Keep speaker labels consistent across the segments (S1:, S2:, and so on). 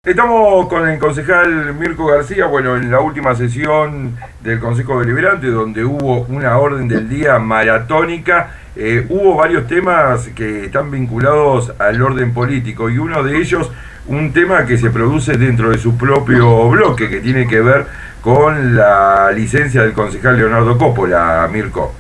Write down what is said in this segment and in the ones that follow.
S1: Estamos con el concejal Mirko García, bueno, en la última sesión del Consejo Deliberante, donde hubo una orden del día maratónica. Hubo varios temas que están vinculados al orden político y uno de ellos, un tema que se produce dentro de su propio bloque, que tiene que ver con la licencia del concejal Leonardo Coppola, Mirko.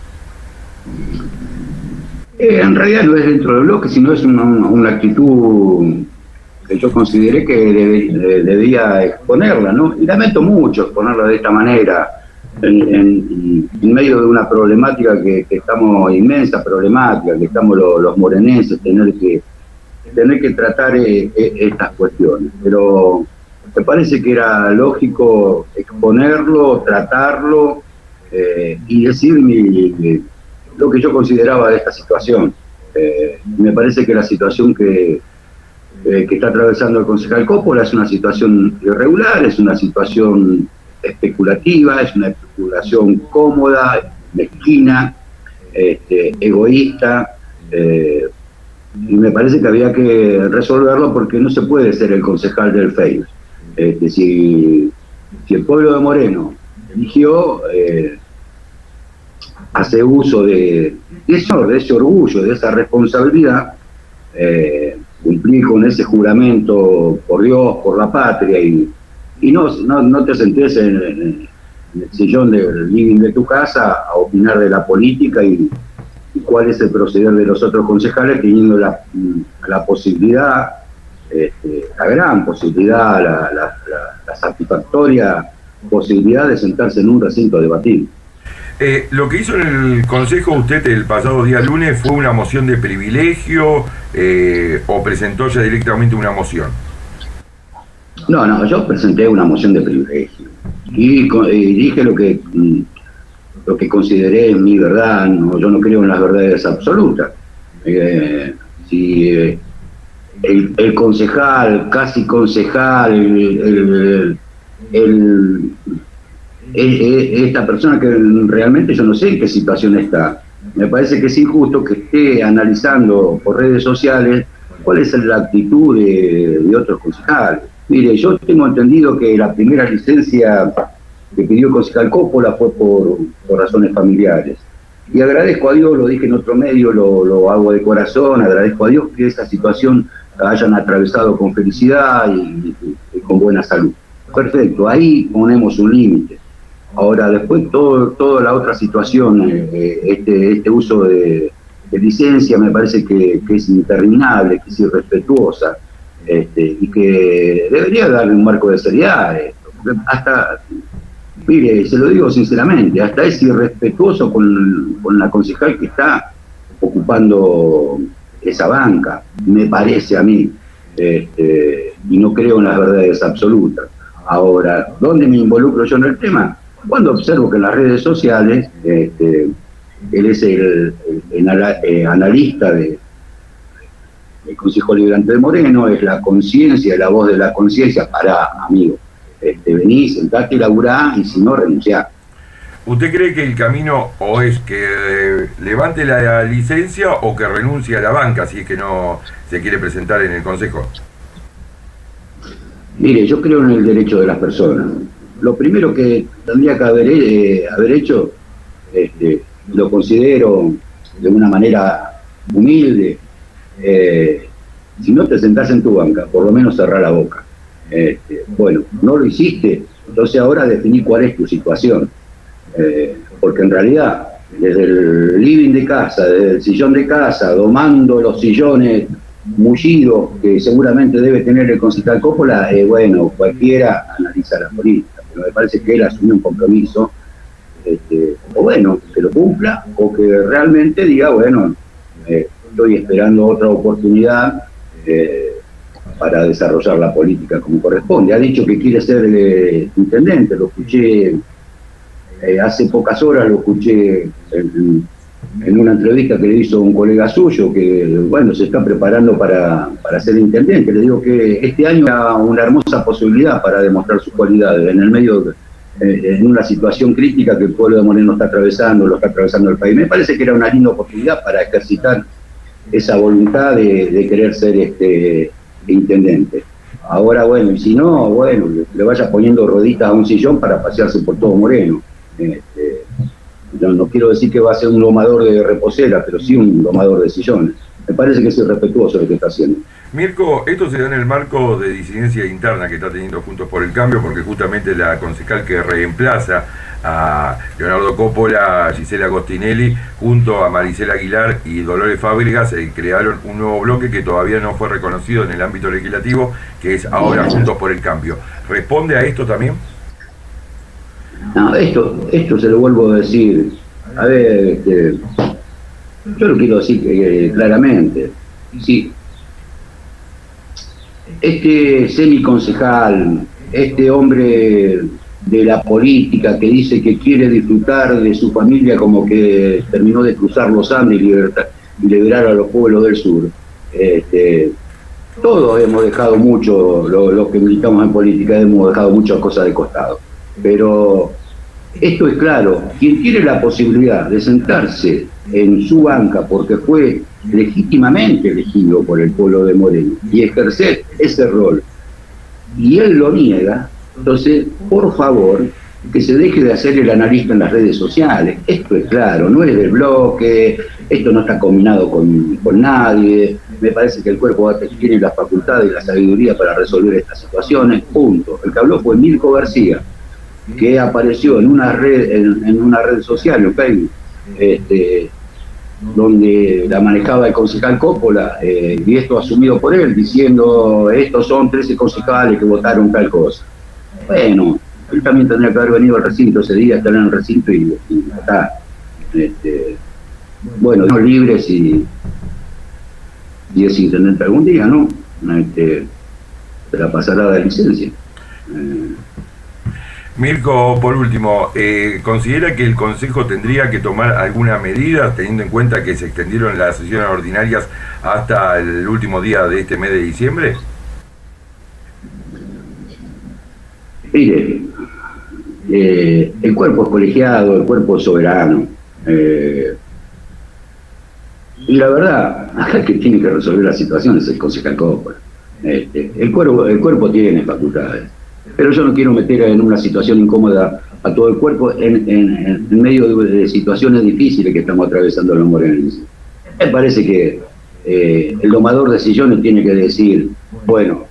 S2: En realidad no es dentro del bloque, sino es una actitud que yo consideré que debía exponerla, ¿no? Y lamento mucho exponerla de esta manera, en medio de una problemática que estamos, inmensa problemática, que estamos los morenenses, tener que tratar estas cuestiones. Pero me parece que era lógico exponerlo, tratarlo y decir lo que yo consideraba de esta situación. Me parece que la situación que está atravesando el concejal Coppola es una situación irregular, es una situación especulativa, es una especulación cómoda, mezquina, egoísta, y me parece que había que resolverlo porque no se puede ser el concejal del fail. Si el pueblo de Moreno eligió, hace uso de ese orgullo, de esa responsabilidad, cumplir con ese juramento por Dios, por la patria, y no te sentés en el sillón del living de tu casa a opinar de la política y cuál es el proceder de los otros concejales, teniendo la posibilidad, la gran posibilidad, la satisfactoria posibilidad de sentarse en un recinto a debatir.
S1: Lo que hizo en el Consejo usted el pasado día lunes fue una moción de privilegio o presentó ya directamente una moción.
S2: No, yo presenté una moción de privilegio y dije lo que consideré mi verdad. No, yo no creo en las verdades absolutas. Si el concejal, casi concejal, esta persona que realmente yo no sé en qué situación está. Me parece que es injusto que esté analizando por redes sociales cuál es la actitud de otros concejales. Mire, yo tengo entendido que la primera licencia que pidió el concejal Coppola fue por razones familiares. Y agradezco a Dios, lo dije en otro medio, lo hago de corazón, agradezco a Dios que esa situación la hayan atravesado con felicidad y con buena salud. Perfecto, ahí ponemos un límite. Ahora, después toda la otra situación, este uso de licencia me parece que es interminable, que es irrespetuosa, y que debería darle un marco de seriedad a esto. Porque hasta, mire, se lo digo sinceramente, hasta es irrespetuoso con la concejal que está ocupando esa banca, me parece a mí, y no creo en las verdades absolutas. Ahora, ¿dónde me involucro yo en el tema? Cuando observo que en las redes sociales, él es el analista del Consejo Deliberante de Moreno, es la conciencia, la voz de la conciencia. Pará, amigo, vení, sentate y laburá, y si no, renunciá.
S1: ¿Usted cree que el camino o es que levante la licencia o que renuncie a la banca si es que no se quiere presentar en el Consejo?
S2: Mire, yo creo en el derecho de las personas. Lo primero que tendría que haber hecho, lo considero de una manera humilde, si no te sentás en tu banca, por lo menos cerrá la boca. Bueno, no lo hiciste, entonces ahora definí cuál es tu situación. Porque en realidad, desde el living de casa, desde el sillón de casa, domando los sillones mullidos que seguramente debe tener el concejal Coppola, bueno, cualquiera analiza la política. Pero me parece que él asumió un compromiso, o bueno, que lo cumpla, o que realmente diga, bueno, estoy esperando otra oportunidad para desarrollar la política como corresponde. Ha dicho que quiere ser intendente, lo escuché hace pocas horas, lo escuché en una entrevista que le hizo un colega suyo, que bueno, se está preparando para ser intendente. Le digo que este año era una hermosa posibilidad para demostrar sus cualidades en el medio, en una situación crítica que el pueblo de Moreno está atravesando, lo está atravesando el país. Me parece que era una linda oportunidad para ejercitar esa voluntad de querer ser intendente. Ahora, bueno, y si no, bueno, le vaya poniendo rueditas a un sillón para pasearse por todo Moreno. No quiero decir que va a ser un domador de reposera, pero sí un domador de sillones. Me parece que es irrespetuoso lo que está haciendo.
S1: Mirko, esto se da en el marco de disidencia interna que está teniendo Juntos por el Cambio, porque justamente la concejal que reemplaza a Leonardo Coppola, Gisela Agostinelli, junto a Maricela Aguilar y Dolores Fábregas, crearon un nuevo bloque que todavía no fue reconocido en el ámbito legislativo, que es ahora Juntos por el Cambio. ¿Responde a esto también?
S2: No, esto se lo vuelvo a decir. A ver, yo lo quiero decir claramente. Sí, este semiconcejal, este hombre de la política que dice que quiere disfrutar de su familia como que terminó de cruzar los Andes y liberar a los pueblos del sur. Todos hemos dejado mucho, los que militamos en política, hemos dejado muchas cosas de costado. Pero esto es claro, quien tiene la posibilidad de sentarse en su banca porque fue legítimamente elegido por el pueblo de Moreno y ejercer ese rol, y él lo niega, entonces, por favor, que se deje de hacer el analista en las redes sociales. Esto es claro, no es del bloque, esto no está combinado con nadie. Me parece que el cuerpo tiene la facultad y la sabiduría para resolver estas situaciones, punto. El que habló fue Mirko García, que apareció en una red social, en Facebook, donde la manejaba el concejal Coppola, y esto asumido por él, diciendo, estos son 13 concejales que votaron tal cosa. Bueno, él también tendría que haber venido al recinto ese día, estar en el recinto y está. Bueno, no libres y es intendente algún día, ¿no? Se la pasará de licencia.
S1: Mirko, por último, ¿considera que el Consejo tendría que tomar alguna medida, teniendo en cuenta que se extendieron las sesiones ordinarias hasta el último día de este mes de diciembre?
S2: Mire, el cuerpo es colegiado, el cuerpo es soberano. Y la verdad, acá el que tiene que resolver la situación es el concejal Coppola. El cuerpo tiene facultades. Pero yo no quiero meter en una situación incómoda a todo el cuerpo en medio de situaciones difíciles que estamos atravesando los morenos. Me parece que el domador de sillones tiene que decir, bueno,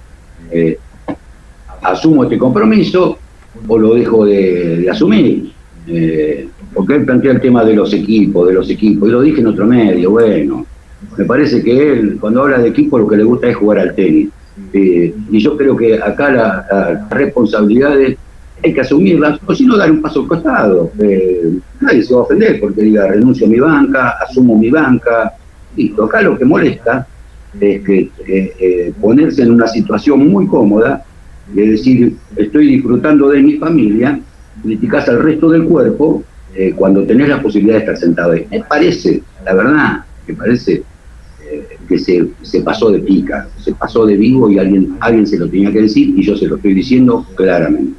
S2: asumo este compromiso o lo dejo de asumir. Porque él plantea el tema de los equipos, y lo dije en otro medio. Bueno, me parece que él, cuando habla de equipo, lo que le gusta es jugar al tenis. Y yo creo que acá las responsabilidades hay que asumirlas, o si no, dar un paso al costado. Nadie se va a ofender porque diga, renuncio a mi banca, asumo mi banca. Listo. Acá lo que molesta es que ponerse en una situación muy cómoda, de decir, estoy disfrutando de mi familia, criticás al resto del cuerpo cuando tenés la posibilidad de estar sentado ahí. Me parece, la verdad, que se pasó de pica, se pasó de vivo, y alguien se lo tenía que decir, y yo se lo estoy diciendo claramente.